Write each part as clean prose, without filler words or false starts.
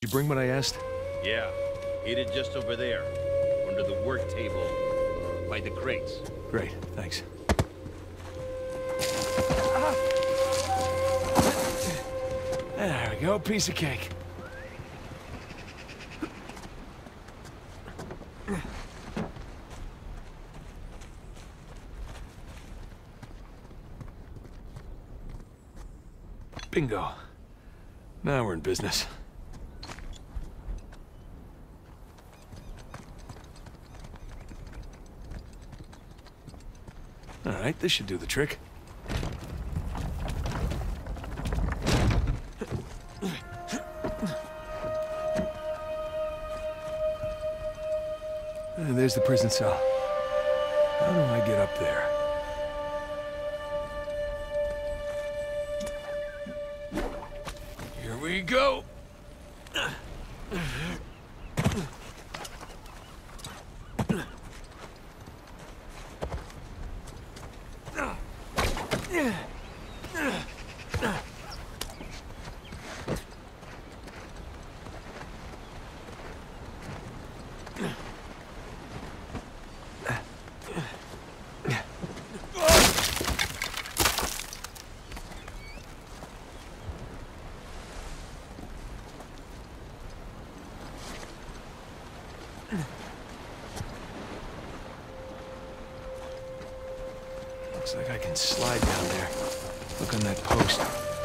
you bring what I asked? Yeah, hid it just over there, under the work table, by the crates. Great, thanks. There we go, piece of cake. Bingo. Now we're in business. All right, this should do the trick. And there's the prison cell. How do I get up there? Here we go. Looks like I can slide down there. Look on that post.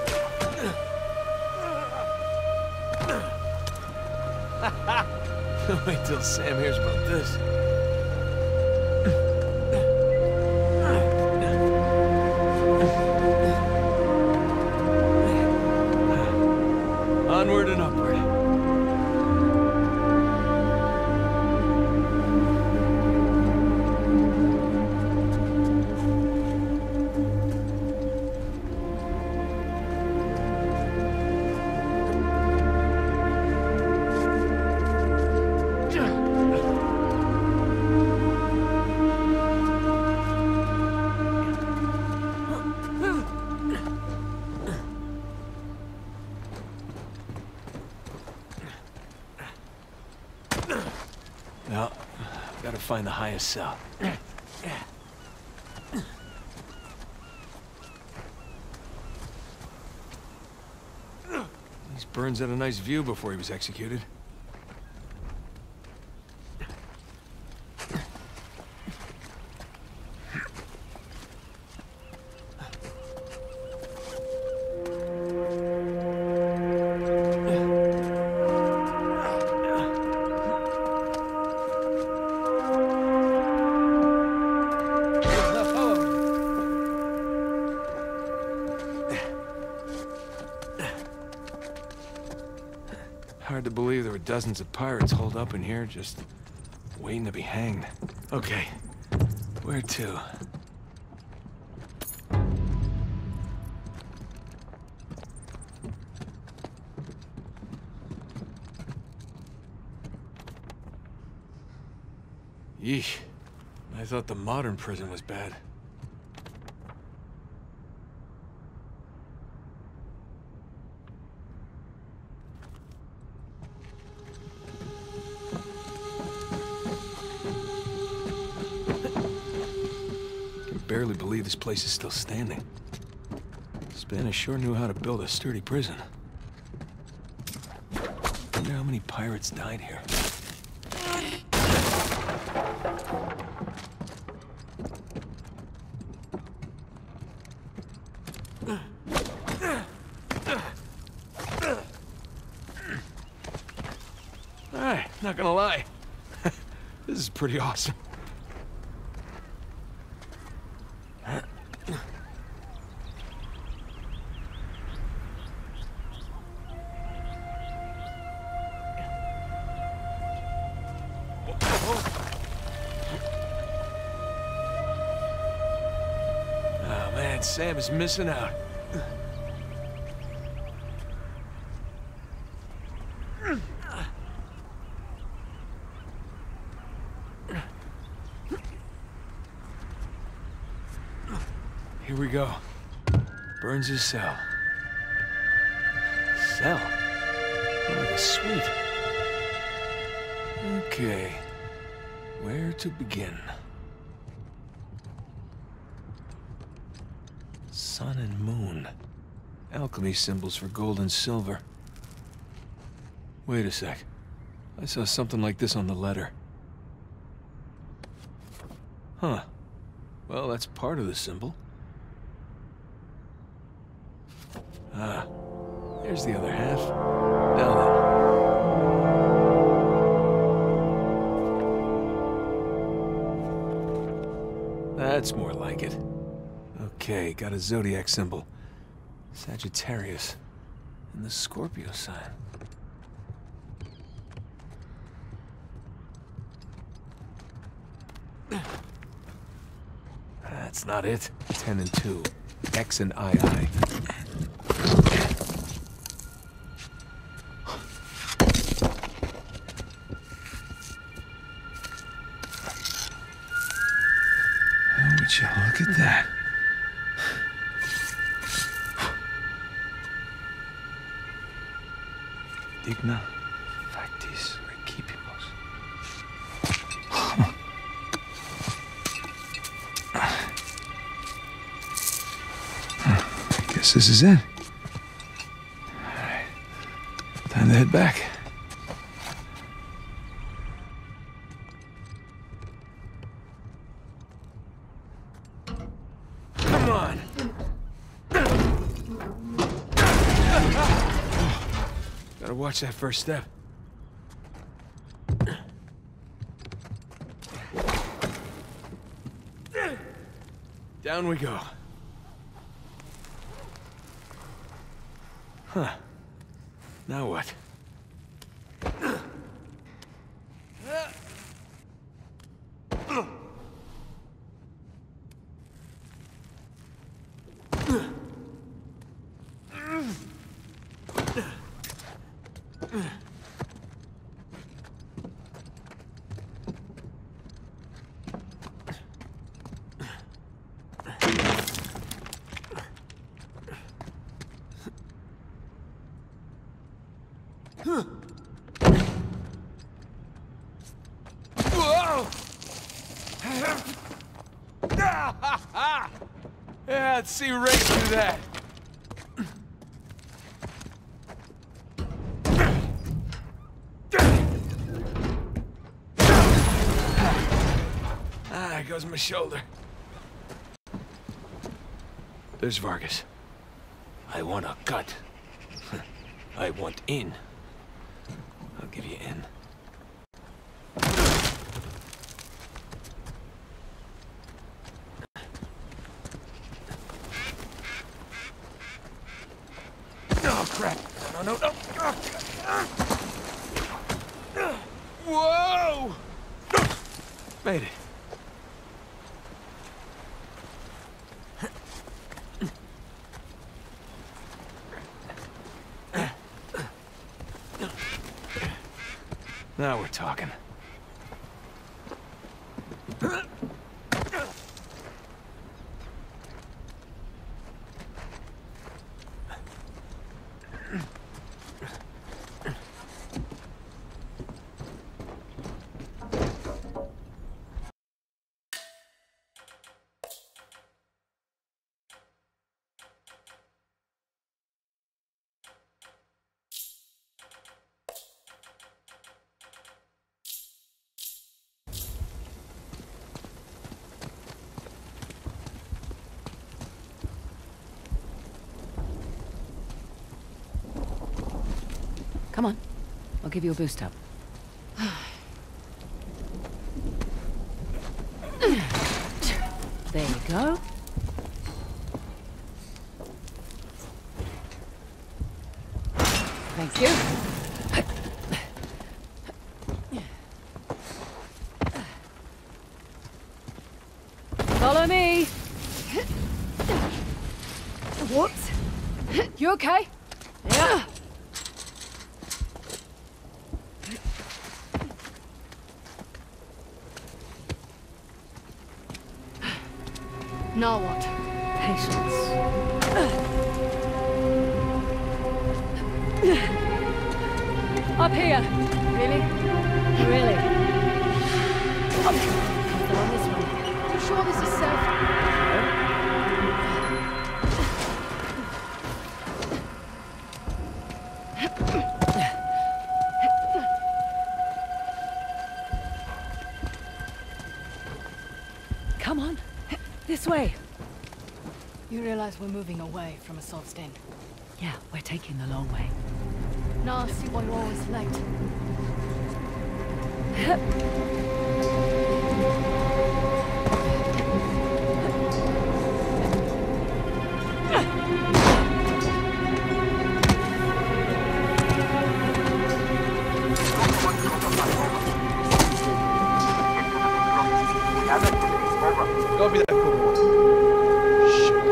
Wait till Sam hears about this. Onward and upward. Well, gotta find the highest cell. These Burns had a nice view before he was executed. Hard to believe there were dozens of pirates holed up in here, just waiting to be hanged. Okay, where to? Yeesh. I thought the modern prison was bad. Barely believe this place is still standing. Spanish sure knew how to build a sturdy prison. Wonder how many pirates died here. Alright, not gonna lie. This is pretty awesome. Oh man, Sam is missing out. Here we go. Burns' cell. Cell? Like a suite. Okay. Where to begin? Sun and moon. Alchemy symbols for gold and silver. Wait a sec. I saw something like this on the letter. Huh. Well, that's part of the symbol. Ah. Here's the other half. Now then. That's more like it. Okay, got a zodiac symbol. Sagittarius. And the Scorpio sign. That's not it. 10 and 2. X and II. Would you look at that? Digna factis recipimus. I guess this is it. Alright. Time to head back. Come on! Gotta watch that first step. Down we go. Huh. Now what? Whoa! Yeah, let's see right through that. There goes my shoulder. There's Vargas. I want a cut. I want in. I'll give you in. Oh, crap. No. Whoa! Made it. Now we're talking. Come on. I'll give you a boost up. There you go. Thank you. Follow me. Whoops. You okay? Yeah. Now what? Patience. Up here. Really? Really? On this one. You sure this is safe? Come on. This way. You realize we're moving away from Assault's Den? Yeah, we're taking the long way. Now I see why you're always late. Go be that cool. Shit.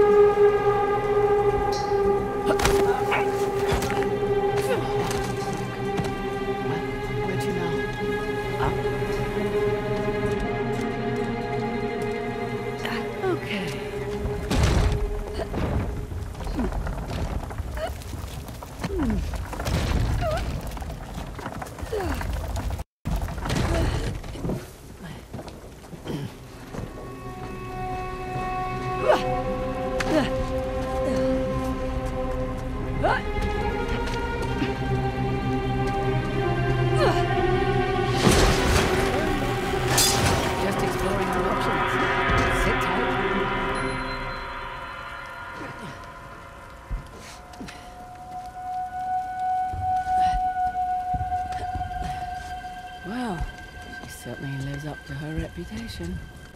Where'd you know? Okay. Just exploring our options. Sit tight. Well, she certainly lives up to her reputation.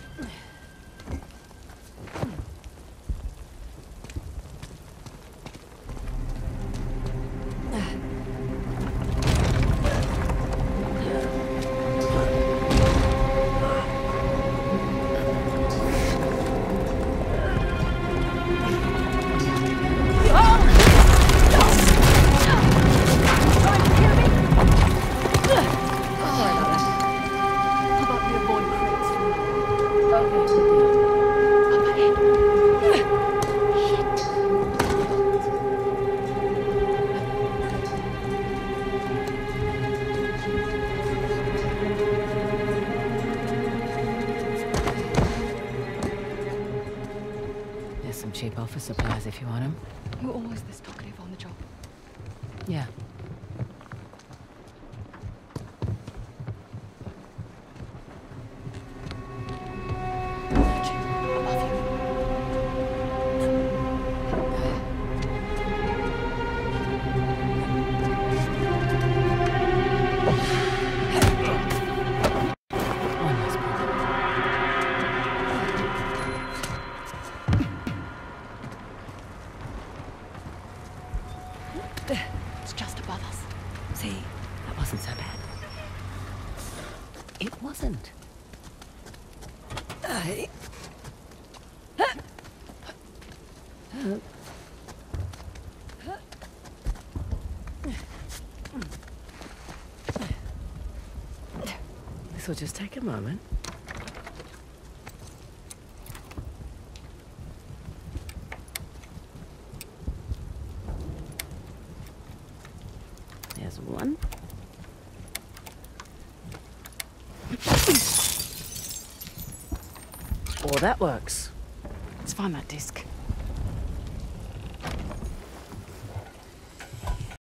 How about we avoid crates for now? Okay, good deal. Up ahead. There's some cheap office supplies if you want them. You're always this talkative on the job. Yeah. Above you. One last point. It's just above us. See, that wasn't so bad. It wasn't. This will just take a moment. There's one. Oh, that works. Let's find that disc.